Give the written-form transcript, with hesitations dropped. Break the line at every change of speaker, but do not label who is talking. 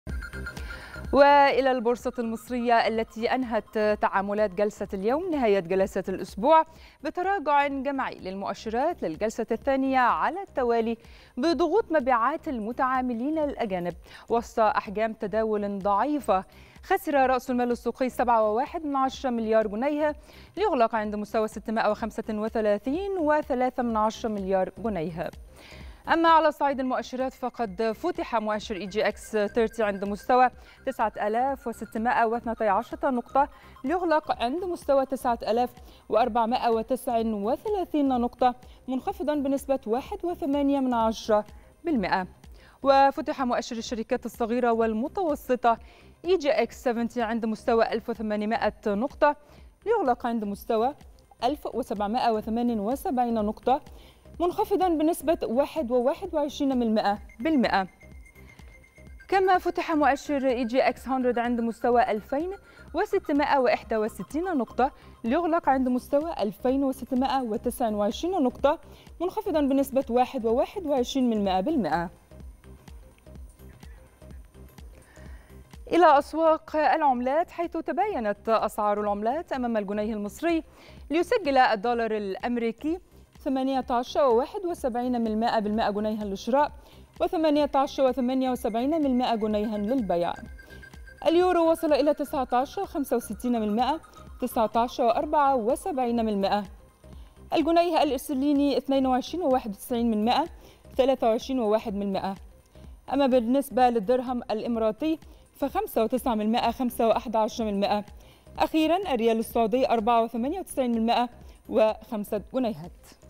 وإلى البورصة المصرية التي أنهت تعاملات جلسة اليوم نهاية جلسات الأسبوع بتراجع جماعي للمؤشرات للجلسة الثانية على التوالي بضغوط مبيعات المتعاملين الأجانب وسط أحجام تداول ضعيفة. خسر رأس المال السوقي 7.1 مليار جنيه ليغلق عند مستوى 635.3 مليار جنيه. أما على صعيد المؤشرات فقد فتح مؤشر EGX 30 عند مستوى 9612 نقطة ليغلق عند مستوى 9439 نقطة منخفضا بنسبة 1.8%. وفتح مؤشر الشركات الصغيرة والمتوسطة EGX 70 عند مستوى 1800 نقطة ليغلق عند مستوى 1778 نقطة منخفضا بنسبة 1.21%. كما فتح مؤشر EGX 100 عند مستوى 2661 نقطة ليغلق عند مستوى 2629 نقطة منخفضا بنسبة 1.21%. إلى أسواق العملات، حيث تباينت أسعار العملات أمام الجنيه المصري ليسجل الدولار الأمريكي 18.71 جنيها للشراء و18.78 جنيها للبيع. اليورو وصل إلى 19.65 19.74. الجنيه الاسترليني 22.91 23.1. أما بالنسبة للدرهم الإماراتي ف5.9 أخيرا الريال السعودي 4.98 و5 جنيهات.